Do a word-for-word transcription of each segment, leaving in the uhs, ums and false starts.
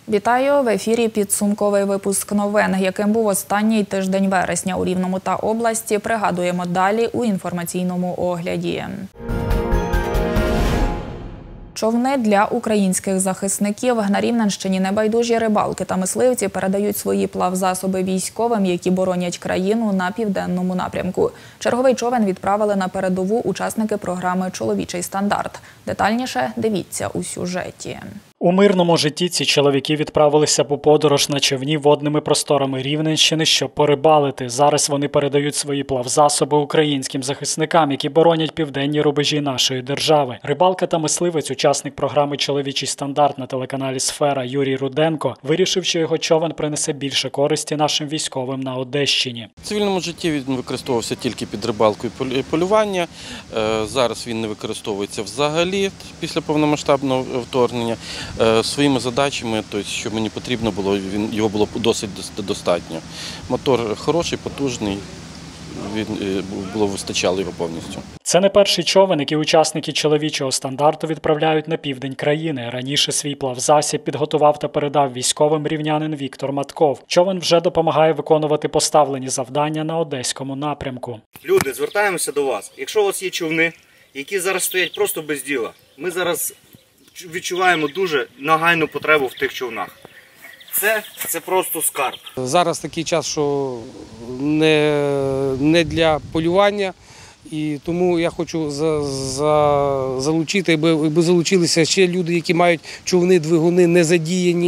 Вітаю! В ефірі підсумковий випуск новин, яким був останній тиждень вересня у Рівному та області. Пригадуємо далі у інформаційному огляді. Човни для українських захисників. На Рівненщині небайдужі рибалки та мисливці передають свої плавзасоби військовим, які боронять країну на південному напрямку. Черговий човен відправили на передову учасники програми «Чоловічий стандарт». Детальніше дивіться у сюжеті. У мирному житті ці чоловіки відправилися по подорож на човні водними просторами Рівненщини, щоб порибалити. Зараз вони передають свої плавзасоби українським захисникам, які боронять південні рубежі нашої держави. Рибалка та мисливець, учасник програми «Чоловічий стандарт» на телеканалі «Сфера» Юрій Руденко, вирішив, що його човен принесе більше користі нашим військовим на Одещині. В цивільному житті він використовувався тільки під рибалку і полювання. Зараз він не використовується взагалі після повномасштабного вторгнення. Своїми задачами, тобто, що мені потрібно було, він, його було досить достатньо. Мотор хороший, потужний, він, було вистачало його повністю. Це не перший човен, який учасники «Чоловічого стандарту» відправляють на південь країни. Раніше свій плавзасіб підготував та передав військовим рівнянин Віктор Матков. Човен вже допомагає виконувати поставлені завдання на Одеському напрямку. Люди, звертаємося до вас. Якщо у вас є човни, які зараз стоять просто без діла, ми зараз відчуваємо дуже нагальну потребу в тих човнах. Це, це просто скарб. Зараз такий час, що не, не для полювання, і тому я хочу за, за, залучити, аби залучилися ще люди, які мають човни, двигуни не задіяні.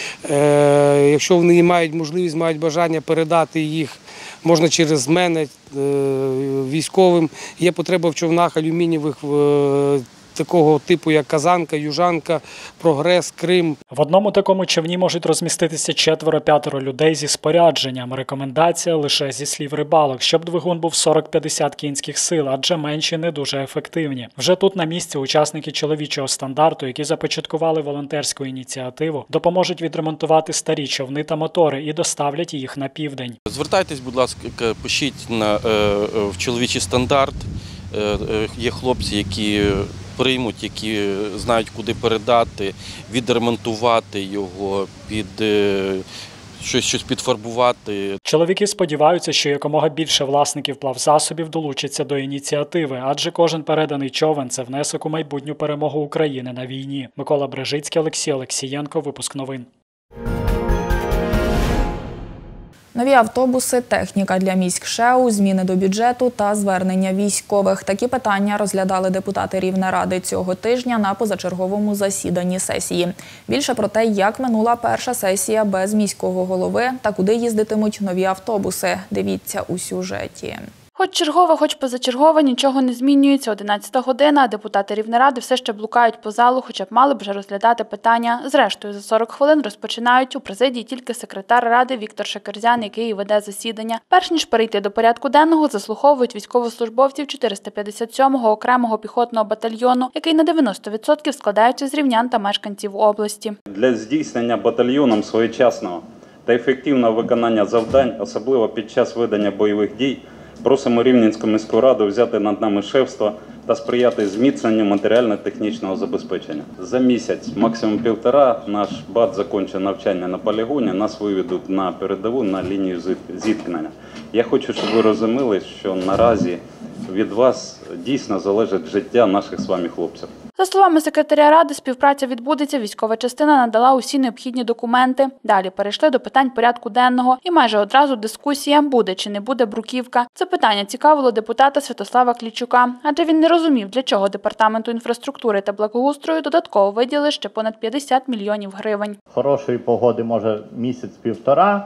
Е, якщо вони мають можливість, мають бажання передати їх, можна через мене, е, військовим. Є потреба в човнах алюмінієвих, е, такого типу, як Казанка, Южанка, Прогрес, Крим. В одному такому човні можуть розміститися четверо-п'ятеро людей зі спорядженням. Рекомендація лише зі слів рибалок, щоб двигун був сорок-п'ятдесят кінських сил, адже менші не дуже ефективні. Вже тут на місці учасники «Чоловічого стандарту», які започаткували волонтерську ініціативу, допоможуть відремонтувати старі човни та мотори і доставлять їх на південь. Звертайтесь, будь ласка, пишіть на, в «Чоловічий стандарт». Є хлопці, які приймуть, які знають, куди передати, відремонтувати його, під щось, щось підфарбувати. Чоловіки сподіваються, що якомога більше власників плавзасобів долучаться до ініціативи, адже кожен переданий човен – це внесок у майбутню перемогу України на війні. Микола Брежицький, Олексій Олексієнко, випуск новин. Нові автобуси, техніка для міськшеу, зміни до бюджету та звернення військових. Такі питання розглядали депутати Рівнеради цього тижня на позачерговому засіданні сесії. Більше про те, як минула перша сесія без міського голови та куди їздитимуть нові автобуси. Дивіться у сюжеті. Хоч чергова, хоч позачергова, нічого не змінюється. одинадцята година, а депутати Рівнеради все ще блукають по залу, хоча б мали б вже розглядати питання. Зрештою, за сорок хвилин розпочинають у президії тільки секретар Ради Віктор Шекерзян, який веде засідання. Перш ніж перейти до порядку денного, заслуховують військовослужбовців чотириста п'ятдесят сьомого окремого піхотного батальйону, який на дев'яносто відсотків складається з рівнян та мешканців області. Для здійснення батальйоном своєчасного та ефективного виконання завдань, особливо під час ведення бойових дій, просимо Рівненську міську раду взяти над нами шефство та сприяти зміцненню матеріально-технічного забезпечення. За місяць, максимум півтора, наш бат закінчить навчання на полігоні, нас виведуть на передову, на лінію зіткнення. Я хочу, щоб ви розуміли, що наразі від вас дійсно залежить життя наших з вами хлопців. За словами секретаря Ради, співпраця відбудеться, військова частина надала усі необхідні документи. Далі перейшли до питань порядку денного і майже одразу дискусія, буде чи не буде бруківка. Це питання цікавило депутата Святослава Клічука, адже він не розумів, для чого Департаменту інфраструктури та благоустрою додатково виділили ще понад п'ятдесят мільйонів гривень. Хорошої погоди може місяць-півтора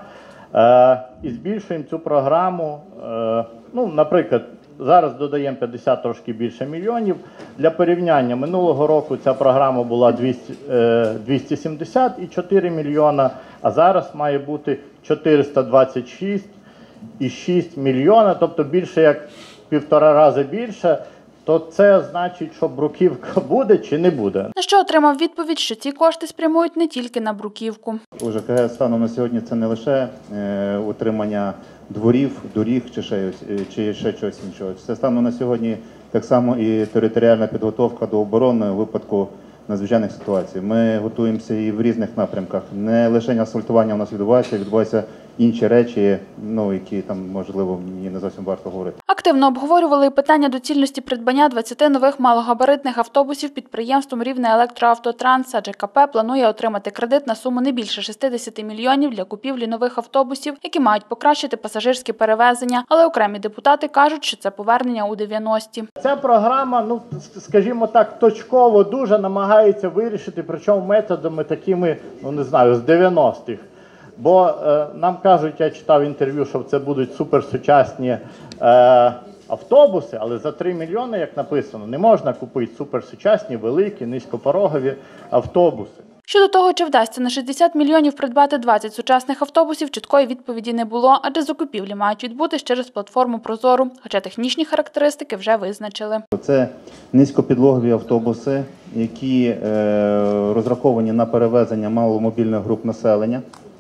е, і збільшуємо цю програму, е, ну, наприклад, зараз додаємо п'ятдесят трошки більше мільйонів. Для порівняння, минулого року ця програма була двісті, двісті сімдесят чотири мільйона, а зараз має бути чотириста двадцять шість і шість мільйона, тобто більше як півтора рази більше. То це значить, що бруківка буде чи не буде. На що отримав відповідь, що ці кошти спрямують не тільки на бруківку. У ЖКГ станом на сьогодні це не лише е, утримання дворів, доріг чи ще, чи ще чогось іншого. Це станом на сьогодні так само і територіальна підготовка до оборони у випадку надзвичайних ситуацій. Ми готуємося і в різних напрямках. Не лише асфальтування у нас відбувається, відбуваються інші речі, ну, які там, можливо, мені не зовсім варто говорити. Активно обговорювали і питання доцільності придбання двадцяти нових малогабаритних автобусів підприємством «Рівнеелектроавтотранс», адже КП планує отримати кредит на суму не більше шістдесят мільйонів для купівлі нових автобусів, які мають покращити пасажирські перевезення. Але окремі депутати кажуть, що це повернення у дев'яності. Ця програма, ну, скажімо так, точково дуже намагається вирішити, причому методами такими, ну, не знаю, з дев'яностих. Бо е, нам кажуть, я читав інтерв'ю, що це будуть суперсучасні е, автобуси, але за три мільйони, як написано, не можна купити суперсучасні, великі, низькопорогові автобуси. Щодо того, чи вдасться на шістдесят мільйонів придбати двадцять сучасних автобусів, чіткої відповіді не було, адже закупівлі мають відбутись через платформу «Прозору», хоча технічні характеристики вже визначили. Це низькопідлогові автобуси, які е, розраховані на перевезення маломобільних груп населення.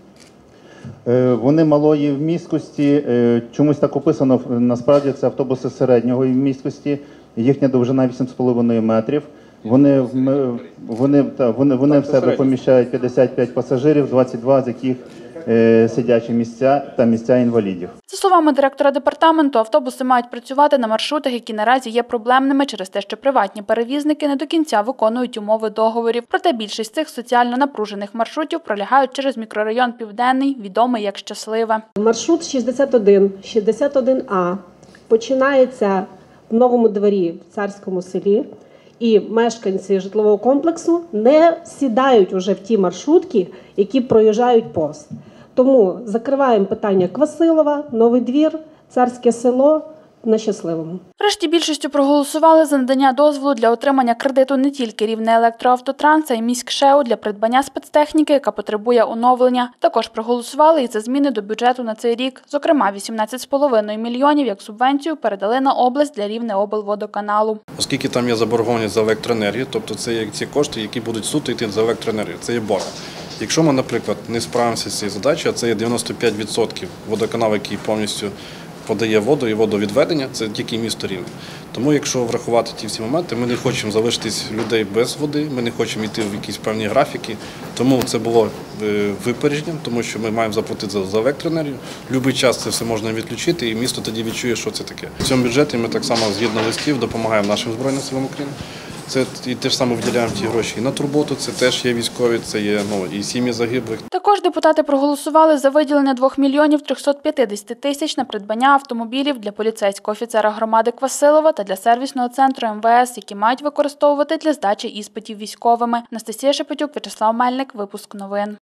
Вони малої вмісткості, чомусь так описано, насправді це автобуси середньої вмісткості, їхня довжина вісім з половиною метрів. Вони, вони, вони, вони в себе поміщають п'ятдесят п'ять пасажирів, двадцять два з яких е, сидячі місця та місця інвалідів. За словами директора департаменту, автобуси мають працювати на маршрутах, які наразі є проблемними через те, що приватні перевізники не до кінця виконують умови договорів. Проте більшість цих соціально напружених маршрутів пролягають через мікрорайон Південний, відомий як Щасливе. Маршрут шістдесят один, шістдесят один А починається в Новому Дворі в Царському селі. І мешканці житлового комплексу не сідають уже в ті маршрутки, які проїжджають повз. Тому закриваємо питання Квасилова, Новий Двір, Царське село на Щасливому. Врешті більшістю проголосували за надання дозволу для отримання кредиту не тільки «Рівнеелектроавтотранс», а й «Міськшеу» для придбання спецтехніки, яка потребує оновлення. Також проголосували і за зміни до бюджету на цей рік. Зокрема, вісімнадцять з половиною мільйонів як субвенцію передали на область для Рівнеоблводоканалу. Оскільки там є заборгованість за електроенергію, тобто це є ці кошти, які будуть суто йти за електроенергію, це є борг. Якщо ми, наприклад, не справимося з цією задачею, а це є дев'яносто п'ять відсотків водоканалу, який повністю подає воду і водовідведення, це тільки місто Рівне. Тому, якщо врахувати ті всі моменти, ми не хочемо залишитись людей без води, ми не хочемо йти в якісь певні графіки. Тому це було випередженням, тому що ми маємо заплатити за електроенергію. Будь-який час це все можна відключити, і місто тоді відчує, що це таке. В цьому бюджеті ми так само, згідно листів, допомагаємо нашим Збройним силам України. Це і те ж саме виділяємо ті гроші і на турботу, це теж є військові, це є, ну, і сім'ї загиблих. Також депутати проголосували за виділення двох мільйонів трьохсот п'ятдесят тисяч на придбання автомобілів для поліцейського офіцера громади Квасилова та для сервісного центру ем ве ес, які мають використовувати для здачі іспитів військовими. Анастасія Шепетюк, В'ячеслав Мельник, випуск новин.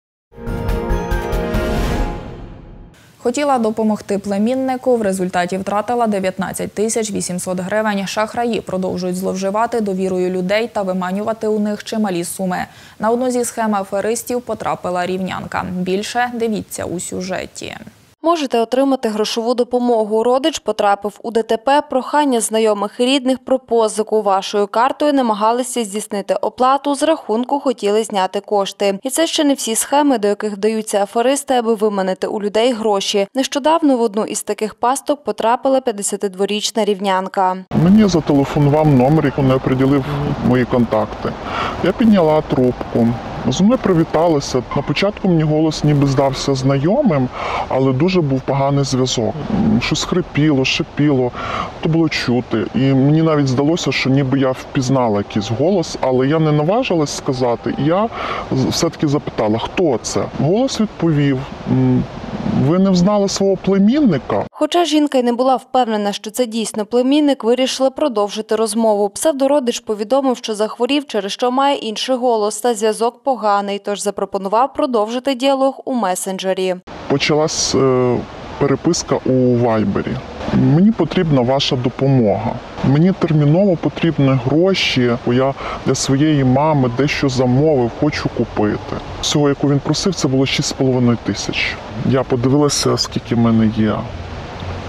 Хотіла допомогти племіннику, в результаті втратила дев'ятнадцять тисяч вісімсот гривень. Шахраї продовжують зловживати довірою людей та виманювати у них чималі суми. На одну зі схем аферистів потрапила рівнянка. Більше дивіться у сюжеті. Можете отримати грошову допомогу. Родич потрапив у де те пе, прохання знайомих і рідних про позику. Вашою картою намагалися здійснити оплату, з рахунку хотіли зняти кошти. І це ще не всі схеми, до яких вдаються аферисти, аби виманити у людей гроші. Нещодавно в одну із таких пасток потрапила п'ятдесятидворічна рівнянка. Мені зателефонував номер, який не оприділив мої контакти. Я підняла трубку. Зі мною привіталися. На початку мені голос ніби здався знайомим, але дуже був поганий зв'язок. Щось хрипіло, шипіло, то було чути. І мені навіть здалося, що ніби я впізнала якийсь голос, але я не наважилась сказати. І я все-таки запитала, хто це? Голос відповів: ви не взнали свого племінника? Хоча жінка й не була впевнена, що це дійсно племінник, вирішила продовжити розмову. Псевдородич повідомив, що захворів, через що має інший голос та зв'язок поганий, тож запропонував продовжити діалог у месенджері. Почалась переписка у вайбері. Мені потрібна ваша допомога. Мені терміново потрібні гроші, бо я для своєї мами дещо замовив, хочу купити. Всього, яку він просив, це було шість з половиною тисяч. Я подивилася, скільки в мене є.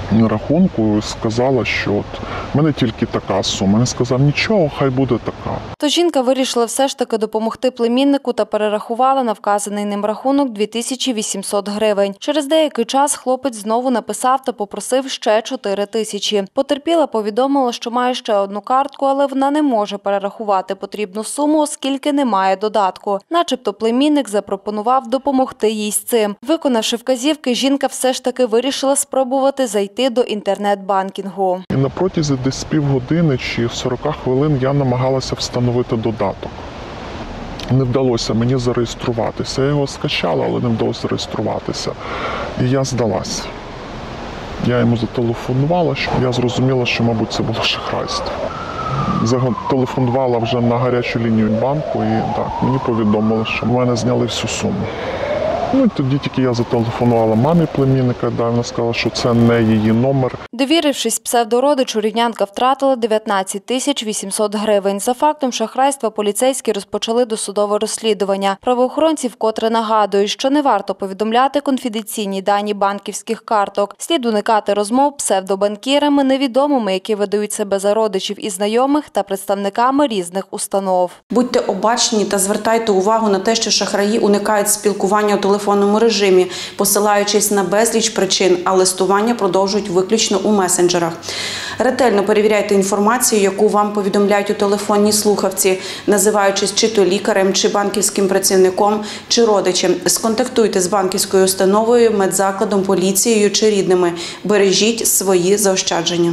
рахунку і сказала, що от в мене тільки така сума. Я сказав, нічого, хай буде така. То жінка вирішила все ж таки допомогти племіннику та перерахувала на вказаний ним рахунок дві тисячі вісімсот гривень. Через деякий час хлопець знову написав та попросив ще чотири тисячі. Потерпіла повідомила, що має ще одну картку, але вона не може перерахувати потрібну суму, оскільки немає додатку. Начебто племінник запропонував допомогти їй з цим. Виконавши вказівки, жінка все ж таки вирішила спробувати зайти до інтернет-банкінгу. І на протязі десь півгодини чи сорок хвилин я намагалася встановити додаток. Не вдалося мені зареєструватися. Я його скачала, але не вдалося зареєструватися. І я здалася. Я йому зателефонувала, що я зрозуміла, що, мабуть, це було шахрайство. Зателефонувала вже на гарячу лінію банку і так, мені повідомили, що в мене зняли всю суму. Ну і тоді тільки я зателефонувала мамі племінника, да, вона сказала, що це не її номер. Довірившись псевдородичу, рівнянка втратила дев'ятнадцять тисяч вісімсот гривень. За фактом шахрайства поліцейські розпочали досудове розслідування. Правоохоронці вкотре нагадують, що не варто повідомляти конфіденційні дані банківських карток. Слід уникати розмов псевдобанкірами, невідомими, які видають себе за родичів і знайомих та представниками різних установ. Будьте обачні та звертайте увагу на те, що шахраї уникають спілкування у телефонному режимі, посилаючись на безліч причин, а листування продовжують виключно у месенджерах. Ретельно перевіряйте інформацію, яку вам повідомляють у телефонній слухавці, називаючись чи то лікарем, чи банківським працівником, чи родичем. Сконтактуйте з банківською установою, медзакладом, поліцією чи рідними. Бережіть свої заощадження.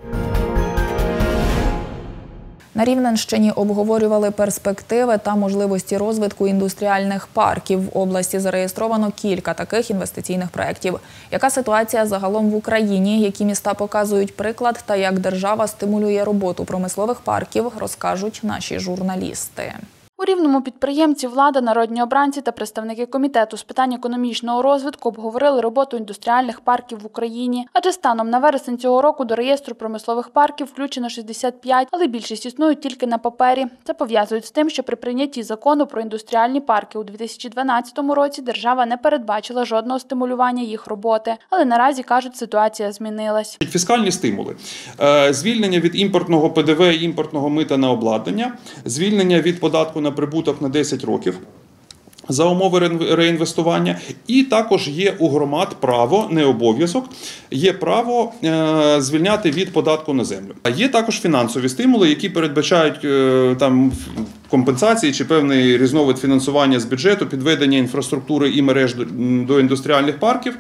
На Рівненщині обговорювали перспективи та можливості розвитку індустріальних парків. В області зареєстровано кілька таких інвестиційних проєктів. Яка ситуація загалом в Україні, які міста показують приклад та як держава стимулює роботу промислових парків, розкажуть наші журналісти. У Рівному підприємці, влада, народні обранці та представники комітету з питань економічного розвитку обговорили роботу індустріальних парків в Україні. Адже станом на вересень цього року до реєстру промислових парків включено шістдесят п'ять, але більшість існують тільки на папері. Це пов'язують з тим, що при прийнятті закону про індустріальні парки у дві тисячі дванадцятому році держава не передбачила жодного стимулювання їх роботи. Але наразі, кажуть, ситуація змінилась. Фіскальні стимули. Звільнення від імпортного Пе Де Ве, імпортного мита на обладнання, звільнення від податку на прибуток на десять років за умови реінвестування. І також є у громад право, не обов'язок, є право е, звільняти від податку на землю. А є також фінансові стимули, які передбачають е, там компенсації чи певний різновид фінансування з бюджету, підведення інфраструктури і мереж до, до індустріальних парків.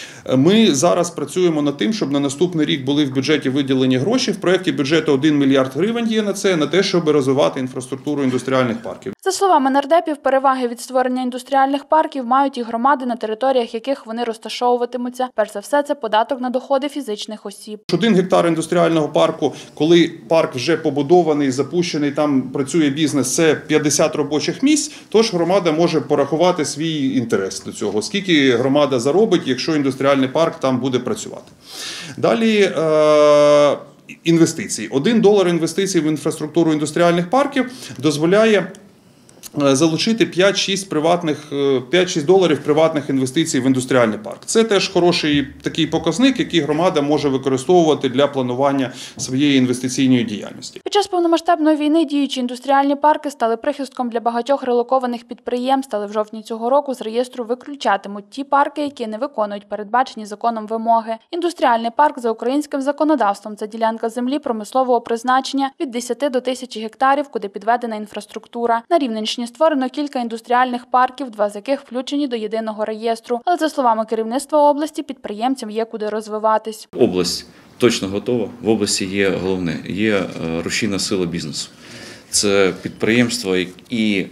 Ми зараз працюємо над тим, щоб на наступний рік були в бюджеті виділені гроші. В проєкті бюджету один мільярд гривень є на це, на те, щоб розвивати інфраструктуру індустріальних парків. За словами нардепів, переваги від створення індустріальних парків мають і громади, на територіях яких вони розташовуватимуться. Перш за все, це податок на доходи фізичних осіб. Один гектар індустріального парку, коли парк вже побудований, запущений, там працює бізнес, це п'ятдесят робочих місць, тож громада може порахувати свій інтерес до цього. Скільки громада заробить, якщо індустріальний парк там буде працювати. Далі е- інвестиції. Один долар інвестицій в інфраструктуру індустріальних парків дозволяє залучити п'ять-шість приватних, п'ять-шість доларів приватних інвестицій в індустріальний парк. Це теж хороший такий показник, який громада може використовувати для планування своєї інвестиційної діяльності. Під час повномасштабної війни діючі індустріальні парки стали прихистком для багатьох релокованих підприємств, але в жовтні цього року з реєстру виключатимуть ті парки, які не виконують передбачені законом вимоги. Індустріальний парк за українським законодавством – це ділянка землі промислового призначення від десяти до тисячі гектарів, куди підведена інфраструктура. На Рівненщині створено кілька індустріальних парків, два з яких включені до єдиного реєстру. Але, за словами керівництва області, підприємцям є куди розвиватись. Область точно готова. В області є головне – є рушійна сила бізнесу. Це підприємства і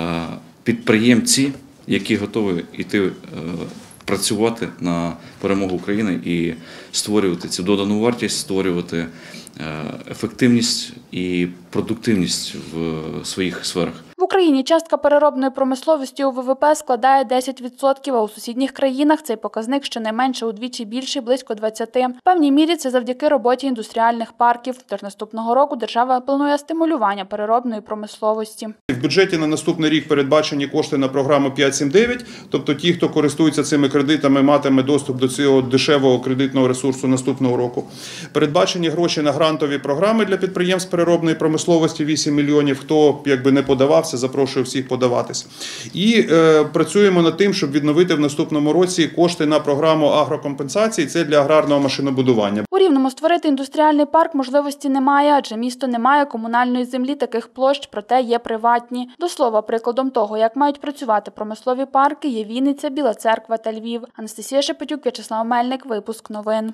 підприємці, які готові йти працювати на перемогу України і створювати цю додану вартість, створювати ефективність і продуктивність в своїх сферах. В Україні частка переробної промисловості у ВВП складає десять відсотків, а у сусідніх країнах цей показник щонайменше удвічі більший – близько двадцять відсотків. В певній мірі це завдяки роботі індустріальних парків. Тож наступного року держава планує стимулювання переробної промисловості. В бюджеті на наступний рік передбачені кошти на програму п'ять сім дев'ять, тобто ті, хто користується цими кредитами, матиме доступ до цього дешевого кредитного ресурсу наступного року. Передбачені гроші на грантові програми для підприємств переробної промисловості вісім мільйонів. Хто якби не подавався, запрошую всіх подаватись. І е, працюємо над тим, щоб відновити в наступному році кошти на програму агрокомпенсації. Це для аграрного машинобудування. У Рівному створити індустріальний парк можливості немає, адже місто не має комунальної землі таких площ, проте є приватні. До слова, прикладом того, як мають працювати промислові парки, є Вінниця, Біла Церква та Львів. Анастасія Шепетюк, В'ячеслав Мельник. Випуск новин.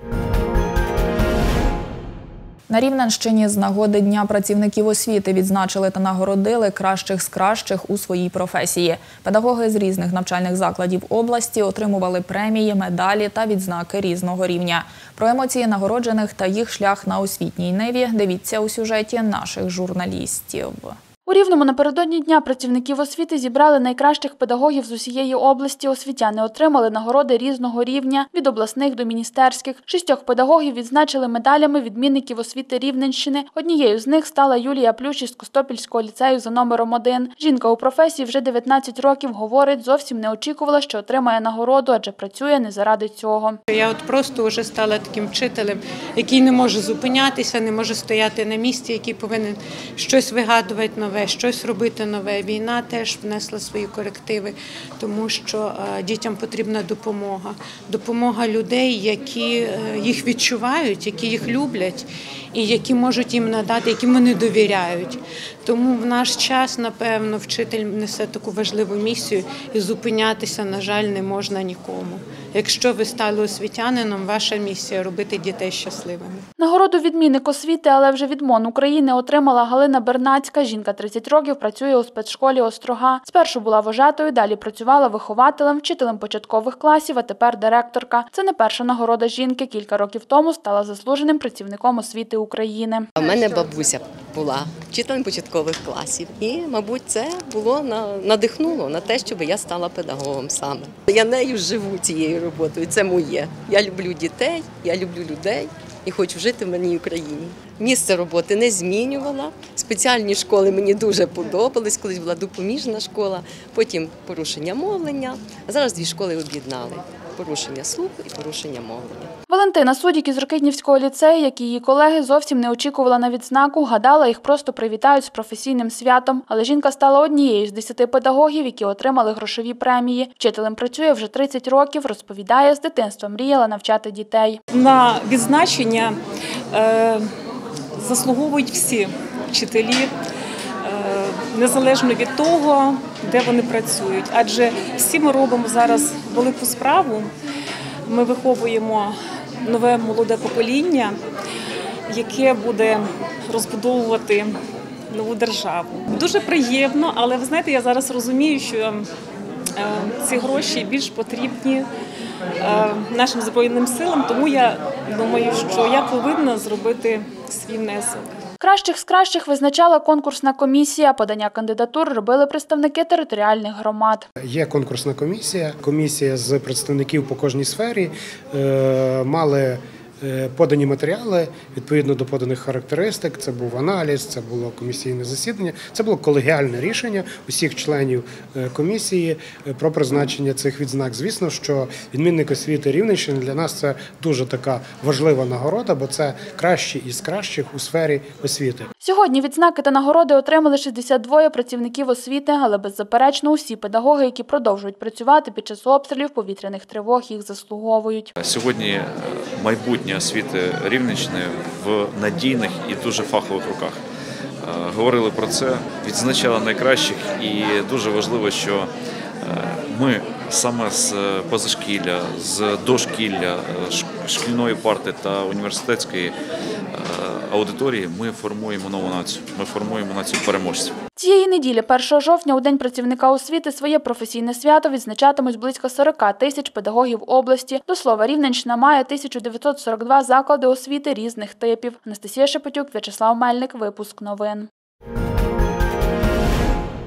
На Рівненщині з нагоди Дня працівників освіти відзначили та нагородили кращих з кращих у своїй професії. Педагоги з різних навчальних закладів області отримували премії, медалі та відзнаки різного рівня. Про емоції нагороджених та їх шлях на освітній ниві дивіться у сюжеті наших журналістів. У Рівному напередодні Дня працівників освіти зібрали найкращих педагогів з усієї області. Освітяни отримали нагороди різного рівня – від обласних до міністерських. Шістьох педагогів відзначили медалями відмінників освіти Рівненщини. Однією з них стала Юлія Плющ із Костопільського ліцею за номером один. Жінка у професії вже дев'ятнадцять років, говорить, зовсім не очікувала, що отримає нагороду, адже працює не заради цього. Я от просто вже стала таким вчителем, який не може зупинятися, не може стояти на місці, який повинен щось вигадувати нове. Щось робити нове. Війна теж внесла свої корективи, тому що дітям потрібна допомога. Допомога людей, які їх відчувають, які їх люблять і які можуть їм надати, яким вони довіряють. Тому в наш час, напевно, вчитель несе таку важливу місію і зупинятися, на жаль, не можна нікому. Якщо ви стали освітянином, ваша місія – робити дітей щасливими. Нагороду відмінник освіти, але вже від МОН України отримала Галина Бернацька. Жінка тридцять років працює у спецшколі «Острога». Спершу була вожатою, далі працювала вихователем, вчителем початкових класів, а тепер директорка. Це не перша нагорода жінки. Кілька років тому стала заслуженим працівником освіти України. У мене бабуся була вчителем початкових класів. І, мабуть, це було надихнуло на те, щоб я стала педагогом саме. Я нею живу цією роботою, це моє. Я люблю дітей, я люблю людей і хочу жити в мирній Україні. Місце роботи не змінювала, спеціальні школи мені дуже подобались, колись була допоміжна школа, потім порушення мовлення, а зараз дві школи об'єднали. Порушення слуху і порушення мовлення. Валентина Судік із Рокитнівського ліцею, як і її колеги, зовсім не очікувала на відзнаку, гадала, їх просто привітають з професійним святом. Але жінка стала однією з десяти педагогів, які отримали грошові премії. Вчителем працює вже тридцять років, розповідає, з дитинства мріяла навчати дітей. На відзначення е, заслуговують всі вчителі, е, незалежно від того, де вони працюють. Адже всі ми робимо зараз велику справу, ми виховуємо нове молоде покоління, яке буде розбудовувати нову державу. Дуже приємно, але ви знаєте, я зараз розумію, що ці гроші більш потрібні нашим Збройним силам, тому я думаю, що я повинна зробити свій внесок. Кращих з кращих визначала конкурсна комісія. Подання кандидатур робили представники територіальних громад. Є конкурсна комісія. Комісія з представників по кожній сфері мали подані матеріали відповідно до поданих характеристик. Це був аналіз, це було комісійне засідання, це було колегіальне рішення усіх членів комісії про призначення цих відзнак. Звісно, що відмінник освіти Рівненщини для нас це дуже така важлива нагорода, бо це кращі із кращих у сфері освіти. Сьогодні відзнаки та нагороди отримали шістдесят два працівників освіти, але беззаперечно усі педагоги, які продовжують працювати під час обстрілів, повітряних тривог, їх заслуговують. Сьогодні майбутнє освіти Рівненщини в надійних і дуже фахових руках. Говорили про це, відзначали найкращих, і дуже важливо, що ми саме з позашкілля, з дошкілля, шкільної парти та університетської аудиторії ми формуємо нову націю, ми формуємо націю переможців. Цієї неділі, першого жовтня, у День працівника освіти, своє професійне свято відзначатимуть близько сорок тисяч педагогів області. До слова, Рівненщина має тисячу дев'ятсот сорок два заклади освіти різних типів. Анастасія Шепетюк, В'ячеслав Мельник. Випуск новин.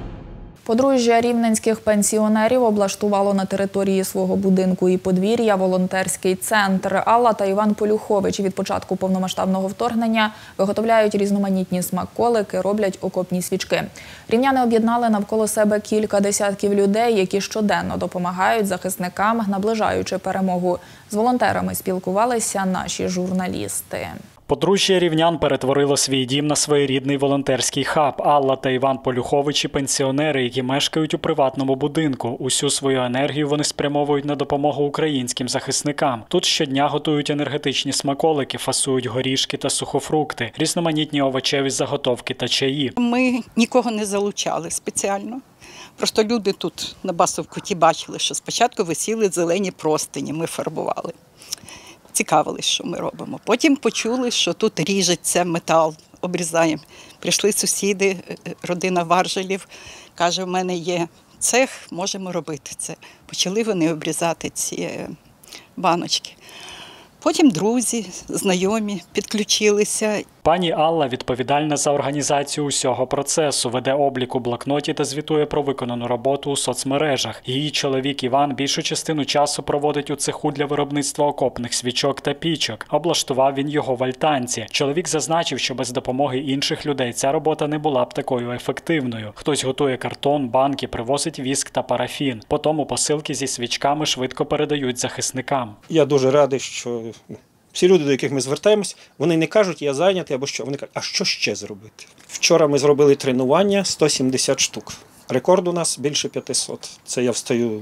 Подружжя рівненських пенсіонерів облаштувало на території свого будинку і подвір'я волонтерський центр. Алла та Іван Полюхович від початку повномасштабного вторгнення виготовляють різноманітні смаколики, роблять окопні свічки. Рівняни об'єднали навколо себе кілька десятків людей, які щоденно допомагають захисникам, наближаючи перемогу. З волонтерами спілкувалися наші журналісти. Подружжя рівнян перетворило свій дім на своєрідний волонтерський хаб. Алла та Іван Полюховичі – пенсіонери, які мешкають у приватному будинку. Усю свою енергію вони спрямовують на допомогу українським захисникам. Тут щодня готують енергетичні смаколики, фасують горішки та сухофрукти, різноманітні овочеві заготовки та чаї. Ми нікого не залучали спеціально. Просто люди тут на Басовкуті бачили, що спочатку висіли зелені простині, ми фарбували. Цікавились, що ми робимо. Потім почули, що тут ріжеться метал, обрізаємо. Прийшли сусіди, родина Варжелів, каже, в мене є цех, можемо робити це. Почали вони обрізати ці баночки. Потім друзі, знайомі підключилися. Пані Алла відповідальна за організацію усього процесу, веде облік у блокноті та звітує про виконану роботу у соцмережах. Її чоловік Іван більшу частину часу проводить у цеху для виробництва окопних свічок та пічок. Облаштував він його в альтанці. Чоловік зазначив, що без допомоги інших людей ця робота не була б такою ефективною. Хтось готує картон, банки, привозить віск та парафін. Потому посилки зі свічками швидко передають захисникам. Я дуже радий, що всі люди, до яких ми звертаємось, вони не кажуть, я зайнятий або що. Вони кажуть, а що ще зробити? Вчора ми зробили тренування сто сімдесят штук. Рекорд у нас більше п'ятисот. Це я встаю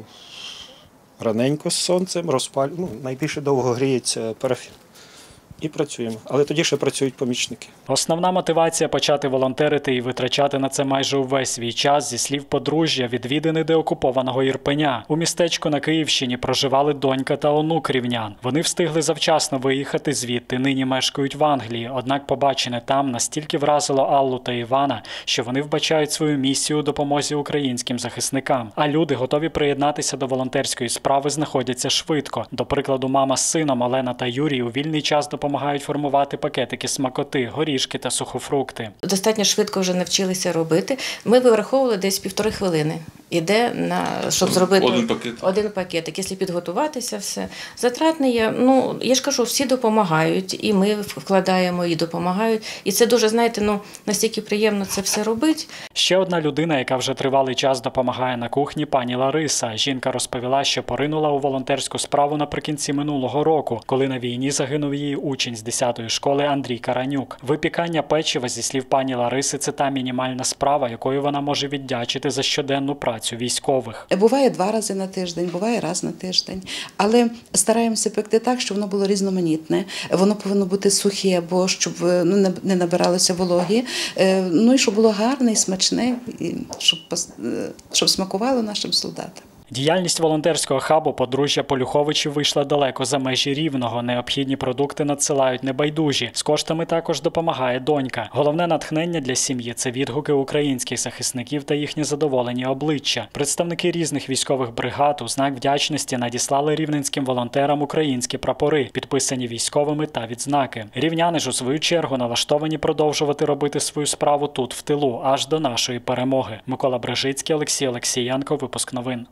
раненько з сонцем, розпалю. Ну, найбільше довго гріється парафін. І працюємо. Але тоді ще працюють помічники. Основна мотивація почати волонтерити і витрачати на це майже увесь свій час, зі слів подружжя, відвідини деокупованого Ірпеня. У містечку на Київщині проживали донька та онук рівнян. Вони встигли завчасно виїхати звідти, нині мешкають в Англії. Однак побачене там настільки вразило Аллу та Івана, що вони вбачають свою місію у допомозі українським захисникам. А люди, готові приєднатися до волонтерської справи, знаходяться швидко. До прикладу, мама з сином Олена та Юрій у вільний час допомагають формувати пакетики смакоти, горішки та сухофрукти. Достатньо швидко вже навчилися робити. Ми вираховували десь півтори хвилини. Іде на щоб зробити один пакет. Один пакетик, якщо підготуватися, все. Затратне є, ну, я ж кажу, всі допомагають, і ми вкладаємо, і допомагають. І це дуже, знаєте, ну, настільки приємно це все робити. Ще одна людина, яка вже тривалий час допомагає на кухні, пані Лариса. Жінка розповіла, що поринула у волонтерську справу наприкінці минулого року, коли на війні загинув її учень з десятої школи Андрій Каранюк. Випікання печива, зі слів пані Лариси, це та мінімальна справа, якою вона може віддячити за щоденну працю військових. Буває два рази на тиждень, буває раз на тиждень, але стараємося пекти так, щоб воно було різноманітне, воно повинно бути сухе, бо щоб ну, не набиралося вологі, ну і щоб було гарне і смачне, і щоб, щоб смакувало нашим солдатам. Діяльність волонтерського хабу подружжя Полюховичів вийшла далеко за межі Рівного. Необхідні продукти надсилають небайдужі. З коштами також допомагає донька. Головне натхнення для сім'ї – це відгуки українських захисників та їхні задоволені обличчя. Представники різних військових бригад у знак вдячності надіслали рівненським волонтерам українські прапори, підписані військовими та відзнаки. Рівняни ж у свою чергу налаштовані продовжувати робити свою справу тут, в тилу, аж до нашої перемоги. Микола Брижицький, Олексій Олексієнко, випуск новин.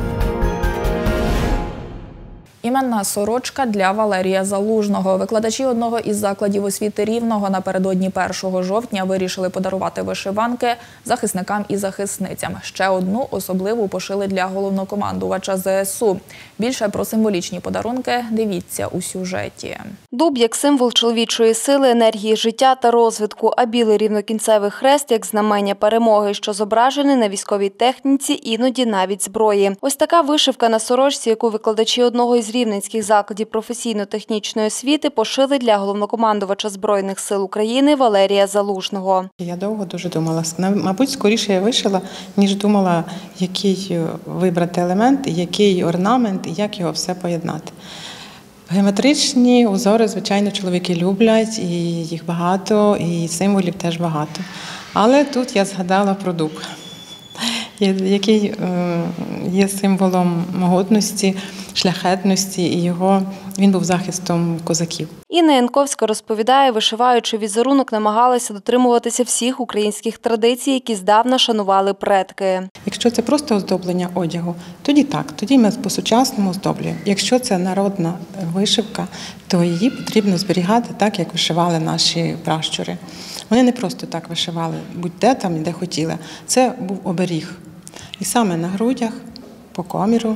Іменна сорочка для Валерія Залужного. Викладачі одного із закладів освіти Рівного напередодні першого жовтня вирішили подарувати вишиванки захисникам і захисницям. Ще одну особливу пошили для головнокомандувача зе ес у. Більше про символічні подарунки дивіться у сюжеті. Дуб як символ чоловічої сили, енергії життя та розвитку, а білий рівнокінцевий хрест як знамення перемоги, що зображений на військовій техніці, іноді навіть зброї. Ось така вишивка на сорочці, яку викладачі одного із рівненських закладів професійно-технічної освіти пошили для головнокомандувача Збройних сил України Валерія Залужного. Я довго дуже думала. Мабуть, скоріше я вишила, ніж думала, який вибрати елемент, який орнамент і як його все поєднати. Геометричні узори, звичайно, чоловіки люблять, і їх багато, і символів теж багато. Але тут я згадала про дуб, який є символом могутності шляхетності і його, він був захистом козаків. Інна Янковська розповідає, вишиваючи візерунок, намагалася дотримуватися всіх українських традицій, які здавна шанували предки. Якщо це просто оздоблення одягу, тоді так, тоді ми по-сучасному оздоблюємо. Якщо це народна вишивка, то її потрібно зберігати так, як вишивали наші пращури. Вони не просто так вишивали, будь-де там і де хотіли. Це був оберіг. І саме на грудях, по коміру,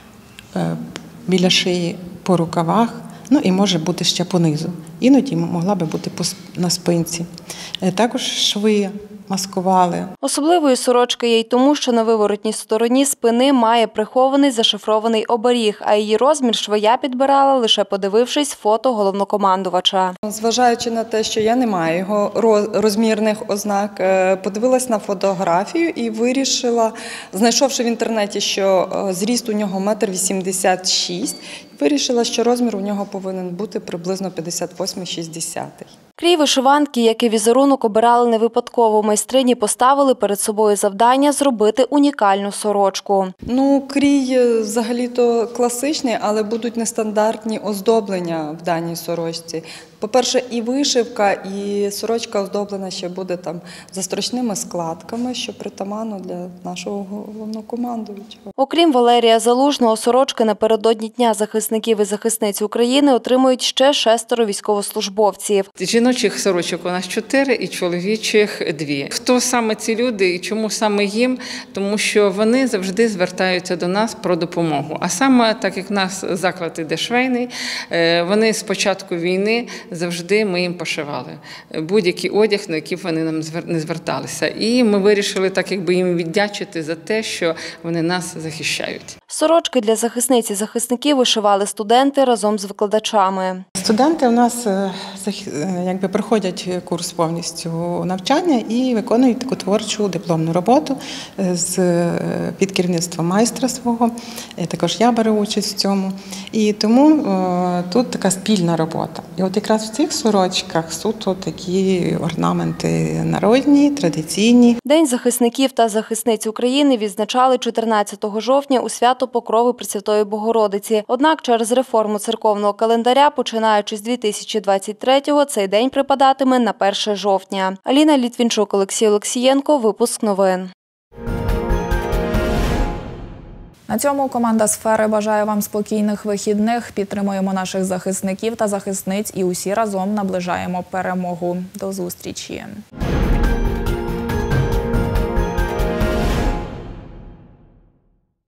біля шиї, по рукавах, ну і може бути ще понизу. Іноді могла би бути на спинці. Також шви маскували. Особливою сорочка є й тому, що на виворотній стороні спини має прихований зашифрований оберіг, а її розмір швея підбирала, лише подивившись фото головнокомандувача. Зважаючи на те, що я не маю його розмірних ознак, подивилась на фотографію і вирішила, знайшовши в інтернеті, що зріст у нього метр вісімдесят шість, вирішила, що розмір у нього повинен бути приблизно п'ятдесят восьмий - шістдесятий. Крій вишиванки, як і візерунок, обирали не випадково. Майстрині поставили перед собою завдання зробити унікальну сорочку. Ну, крій взагалі-то класичний, але будуть нестандартні оздоблення в даній сорочці. По-перше, і вишивка, і сорочка оздоблена ще буде там застрочними складками, що притаманно для нашого головнокомандуючого. Окрім Валерія Залужного, сорочки напередодні Дня захисників і захисниць України отримують ще шестеро військовослужбовців. Жіночих сорочок у нас чотири і чоловічих дві. Хто саме ці люди і чому саме їм? Тому що вони завжди звертаються до нас про допомогу. А саме, так як в нас заклад іде швейний, вони з початку війни завжди ми їм пошивали будь-який одяг, на який вони нам не зверталися. І ми вирішили так якби їм віддячити за те, що вони нас захищають. Сорочки для захисниць і захисників вишивали студенти разом з викладачами. Студенти у нас якби проходять курс повністю навчання і виконують таку творчу дипломну роботу з під керівництвом майстра свого. Також я беру участь в цьому. І тому о, тут така спільна робота. І от якраз в цих сорочках суто такі орнаменти народні, традиційні. День захисників та захисниць України відзначали чотирнадцятого жовтня у свято Покрови Пресвятої Богородиці. Однак через реформу церковного календаря, починаючи з дві тисячі двадцять третього, цей день припадатиме на перше жовтня. Аліна Літвінчук, Олексій Олексієнко, випуск новин. На цьому команда «Сфери» бажає вам спокійних вихідних. Підтримуємо наших захисників та захисниць і усі разом наближаємо перемогу. До зустрічі!